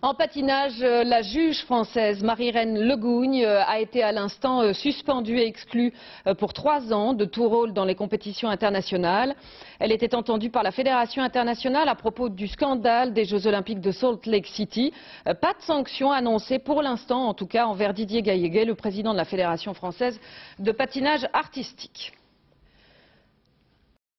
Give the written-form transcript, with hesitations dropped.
En patinage, la juge française Marie-Reine Legougne a été à l'instant suspendue et exclue pour 3 ans de tout rôle dans les compétitions internationales. Elle était entendue par la Fédération internationale à propos du scandale des Jeux Olympiques de Salt Lake City. Pas de sanction annoncée pour l'instant, en tout cas envers Didier Gaillet, le président de la Fédération française de patinage artistique.